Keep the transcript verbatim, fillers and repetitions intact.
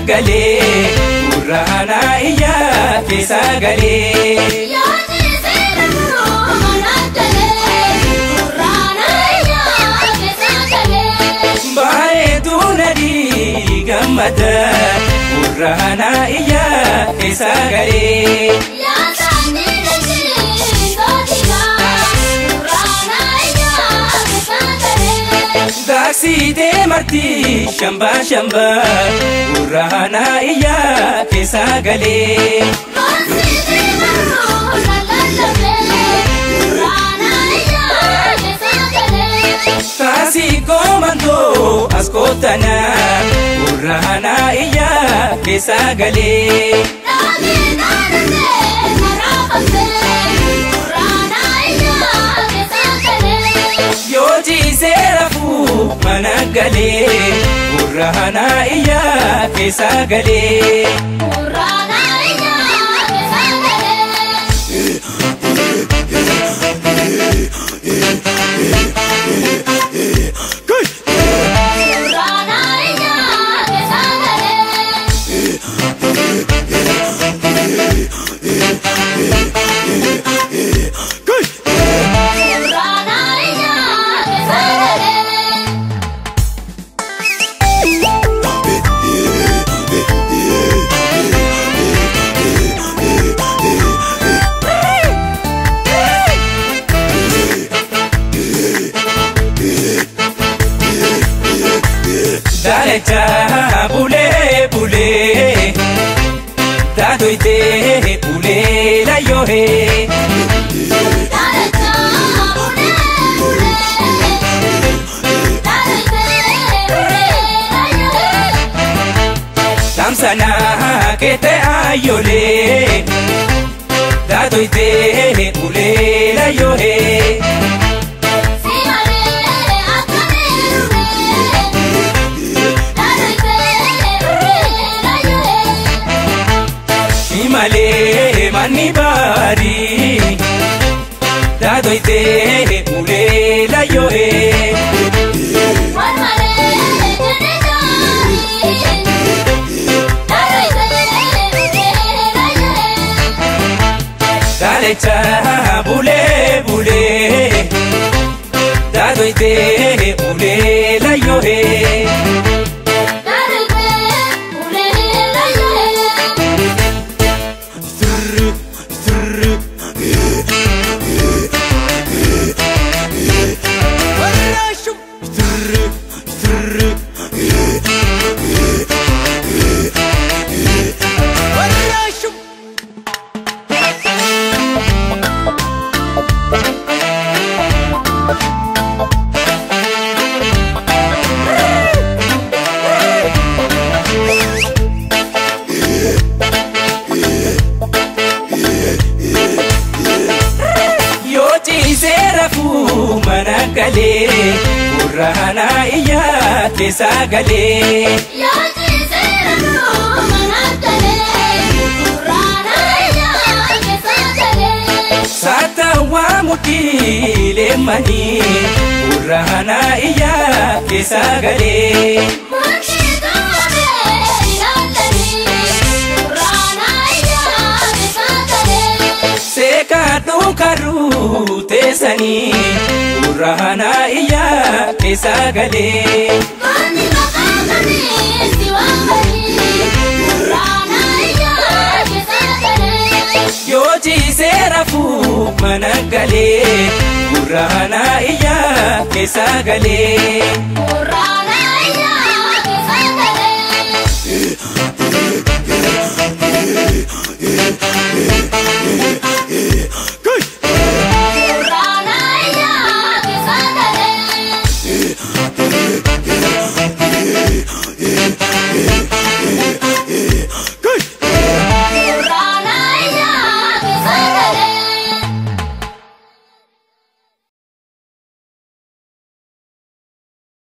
galee Urrana iya keessa galee Yaati seeruu mana galee Urrana iya keessa galee Bareedu nadi gammada Urrana iya keessa galee Yaasani leenjii gootiga Urrana iya keessa galee Daksite marti shamba shamba Urrana iya keessa galee Goositi maruu lallabee Urrana iya keessa galee Kasi komando askotana Urrana iya keessa galee Dhaabee naannoo maraafamtee Urrana iya keessa galee Yooti seerafu mana galee Urrana iya keessa galee Urrana iya keessa galee Urrana iya keessa galee Urrana iya keessa galee Dalecha bule bule Dadoite bule la yohe Dhaadachaa bulee bulee Dhaadachaa bulee ayyoolee Tamsana kete ayole Dadoite bule la yohe Si malee akkanee dhufee Dhaadachaa bulee ayyoolee Imale mani bari Dadoite bule la yohe Waan malee jennee jaarii Dhaadachaa bulee ayyoolee Dalecha bule bule Dadoite bule la yohe Dhaadachaa bulee ayyoolee Yooti seerafu mana galee Urrana iya keessa galee Yaati seeruu mana galee Urrana iya keessa galee Satawa mutiile mani Urrana iya keessa galee Murtii tooree ilaalanii Urrana iya keessa galee Seeka dhukaru teessanii Urrana iya keessa galee Goonni maqaaqanii si waamanii Urrana iya keessa galee Yooti seerafu mana galee Urrana iya keessa galee Urrana